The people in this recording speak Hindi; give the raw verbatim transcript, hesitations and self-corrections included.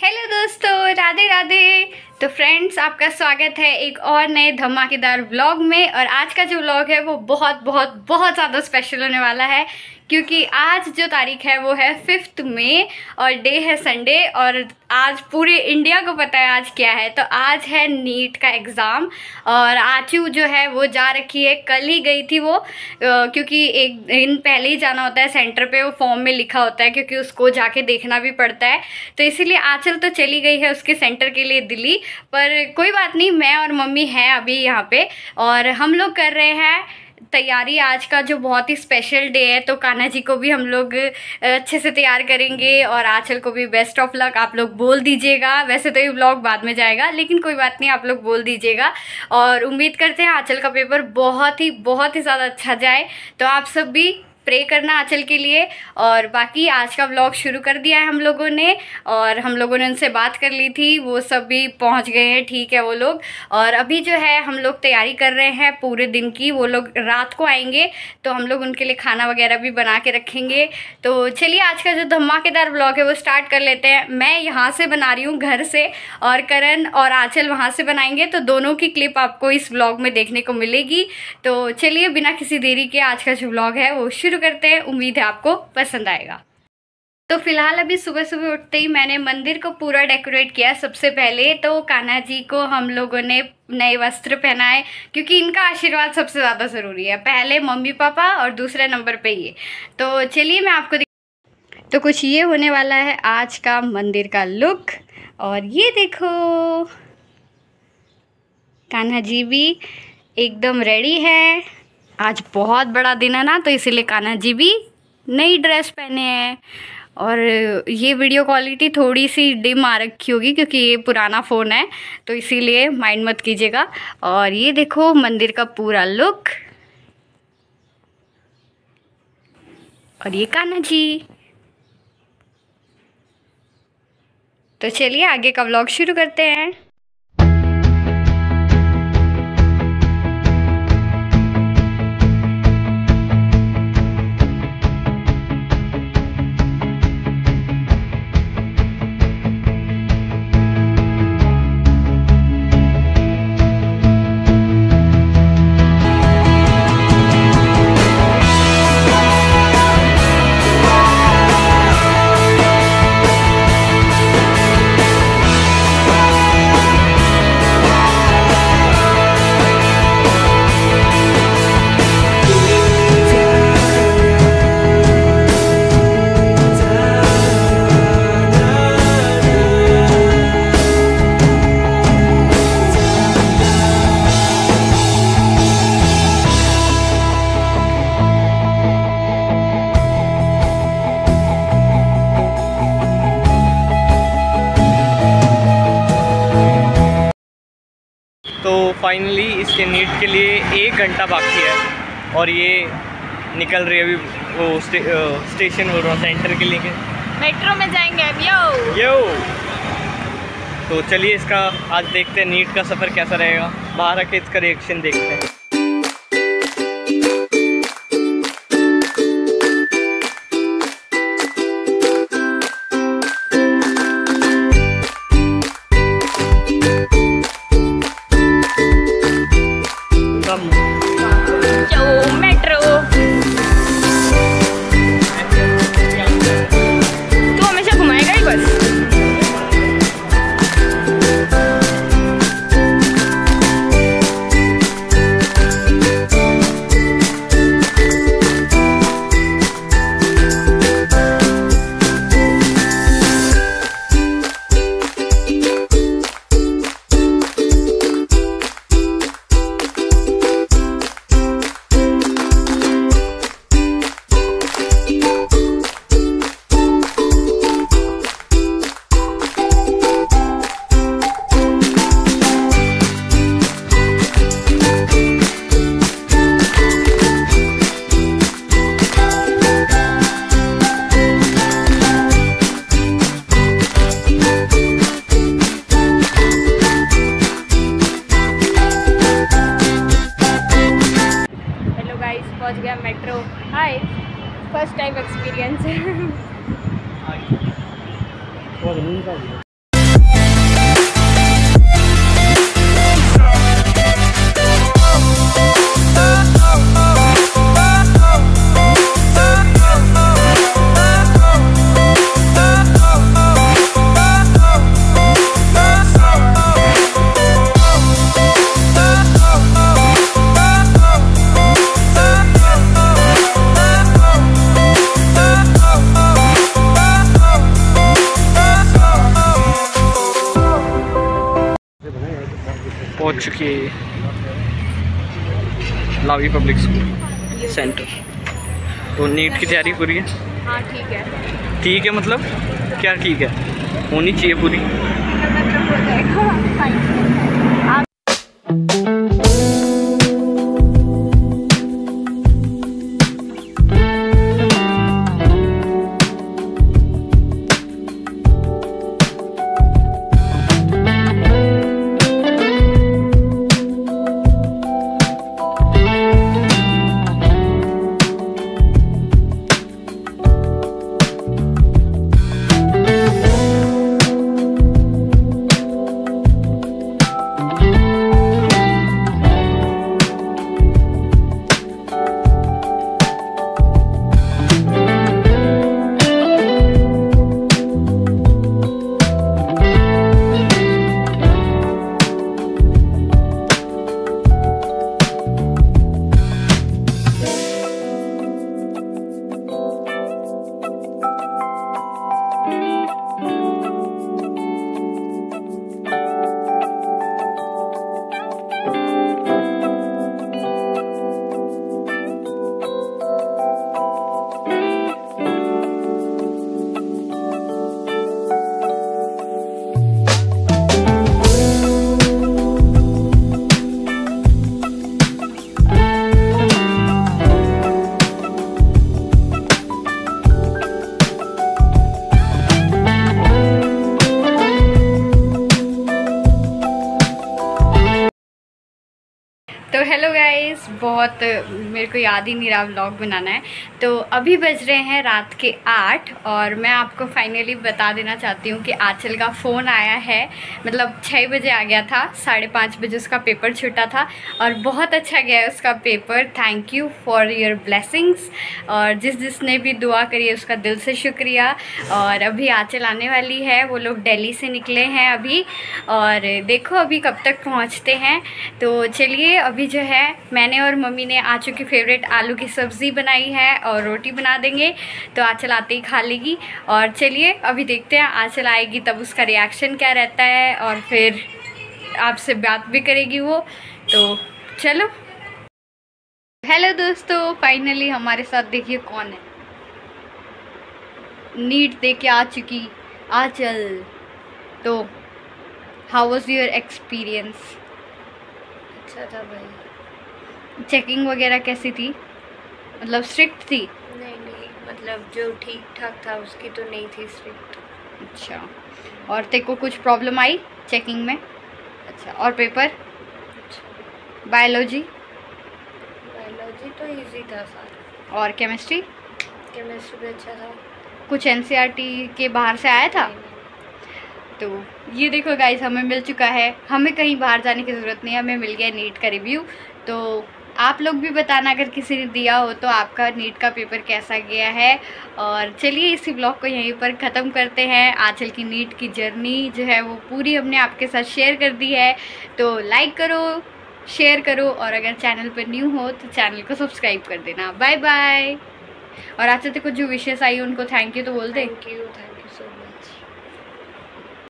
हेलो दोस्तों, राधे राधे। तो फ्रेंड्स, आपका स्वागत है एक और नए धमाकेदार व्लॉग में। और आज का जो व्लॉग है वो बहुत बहुत बहुत ज़्यादा स्पेशल होने वाला है, क्योंकि आज जो तारीख है वो है फिफ्थ मई और डे है संडे। और आज पूरे इंडिया को पता है आज क्या है। तो आज है नीट का एग्ज़ाम और आचू जो है वो जा रखी है। कल ही गई थी वो, क्योंकि एक दिन पहले ही जाना होता है सेंटर पे, वो फॉर्म में लिखा होता है, क्योंकि उसको जाके देखना भी पड़ता है। तो इसीलिए आंचल तो चली गई है उसके सेंटर के लिए दिल्ली। पर कोई बात नहीं, मैं और मम्मी हैं अभी यहाँ पे और हम लोग कर रहे हैं तैयारी। आज का जो बहुत ही स्पेशल डे है, तो कान्हा जी को भी हम लोग अच्छे से तैयार करेंगे और आंचल को भी बेस्ट ऑफ लक आप लोग बोल दीजिएगा। वैसे तो ये व्लॉग बाद में जाएगा, लेकिन कोई बात नहीं, आप लोग बोल दीजिएगा। और उम्मीद करते हैं आंचल का पेपर बहुत ही बहुत ही ज़्यादा अच्छा जाए। तो आप सब भी प्रे करना आंचल के लिए। और बाकी आज का व्लॉग शुरू कर दिया है हम लोगों ने, और हम लोगों ने उनसे बात कर ली थी, वो सब भी पहुंच गए हैं, ठीक है वो लोग। और अभी जो है हम लोग तैयारी कर रहे हैं पूरे दिन की। वो लोग रात को आएंगे तो हम लोग उनके लिए खाना वगैरह भी बना के रखेंगे। तो चलिए आज का जो धमाकेदार व्लॉग है वो स्टार्ट कर लेते हैं। मैं यहाँ से बना रही हूँ घर से, और करण और आंचल वहाँ से बनाएंगे। तो दोनों की क्लिप आपको इस व्लॉग में देखने को मिलेगी। तो चलिए बिना किसी देरी के आज का जो व्लॉग है वो शुरू करते हैं। उम्मीद है आपको पसंद आएगा। तो फिलहाल अभी सुबह सुबह उठते ही मैंने मंदिर को पूरा डेकोरेट किया। सबसे पहले तो कान्हा जी को हम लोगों ने नए वस्त्र पहनाए, क्योंकि इनका आशीर्वाद सबसे ज़्यादा ज़रूरी है। पहले मम्मी पापा और दूसरे नंबर पे ये। तो चलिए मैं आपको दिख... तो कुछ ये होने वाला है आज का मंदिर का लुक। और ये देखो कान्हा जी भी एकदम रेडी है। आज बहुत बड़ा दिन है ना, तो इसीलिए कान्हा जी भी नई ड्रेस पहने हैं। और ये वीडियो क्वालिटी थोड़ी सी डिम आ रखी होगी, क्योंकि ये पुराना फ़ोन है, तो इसीलिए माइंड मत कीजिएगा। और ये देखो मंदिर का पूरा लुक। और ये कान्हा जी। तो चलिए आगे का व्लॉग शुरू करते हैं। तो फाइनली इसके नीट के लिए एक घंटा बाकी है और ये निकल रही है अभी वो स्टे, स्टेशन बोल रहा हूँ सेंटर के लिए। मेट्रो में जाएंगे अब। यो यो तो चलिए इसका आज देखते हैं नीट का सफ़र कैसा रहेगा। बाहर आके इसका रिएक्शन देखते हैं। Metro. Hi, first time experience है। पहुंच चुकी है लावी पब्लिक स्कूल सेंटर। तो नीट की तैयारी पूरी है? हाँ ठीक है। ठीक है मतलब क्या ठीक है? होनी चाहिए पूरी। तो हेलो गाइस, बहुत मेरे को याद ही नहीं रहा व्लॉग बनाना है। तो अभी बज रहे हैं रात के आठ और मैं आपको फाइनली बता देना चाहती हूँ कि आंचल का फ़ोन आया है। मतलब छः बजे आ गया था, साढ़े पाँच बजे उसका पेपर छूटा था और बहुत अच्छा गया है उसका paper. Thank you for your blessings. और जिस जिसने भी दुआ करी है उसका दिल से शुक्रिया। और अभी आंचल आने वाली है, वो लोग दिल्ली से निकले हैं अभी और देखो अभी कब तक पहुँचते हैं। तो चलिए अभी जो है मैंने और मम्मी ने आंचल की फेवरेट आलू की सब्ज़ी बनाई है और रोटी बना देंगे, तो आंचल आते ही खा लेगी। और चलिए अभी देखते हैं आंचल आएगी तब उसका रिएक्शन क्या रहता है और फिर आपसे बात भी करेगी वो। तो चलो। हेलो दोस्तों, फाइनली हमारे साथ देखिए कौन है। नीट दे के आ चुकी आंचल। तो हाउ वाज योर एक्सपीरियंस? अच्छा था भाई। चेकिंग वगैरह कैसी थी? मतलब स्ट्रिक्ट थी? नहीं नहीं, मतलब जो ठीक ठाक था उसकी तो नहीं थी स्ट्रिक्ट। अच्छा, और तेरे को कुछ प्रॉब्लम आई चेकिंग में? अच्छा, और पेपर? अच्छा। बायोलॉजी? बायोलॉजी तो इजी था सारा। और केमिस्ट्री? केमिस्ट्री भी अच्छा था। कुछ एनसीईआरटी के बाहर से आया था? नहीं, नहीं। तो ये देखो गाइस, हमें मिल चुका है, हमें कहीं बाहर जाने की ज़रूरत नहीं है, हमें मिल गया नीट का रिव्यू। तो आप लोग भी बताना अगर किसी ने दिया हो तो आपका नीट का पेपर कैसा गया है। और चलिए इसी ब्लॉग को यहीं पर ख़त्म करते हैं। आंचल की नीट की जर्नी जो है वो पूरी हमने आपके साथ शेयर कर दी है। तो लाइक करो, शेयर करो और अगर चैनल पर न्यू हो तो चैनल को सब्सक्राइब कर देना। Bye bye. और आंचल को जो विशेष आई उनको थैंक यू तो बोल दे। Thank you, thank you so much.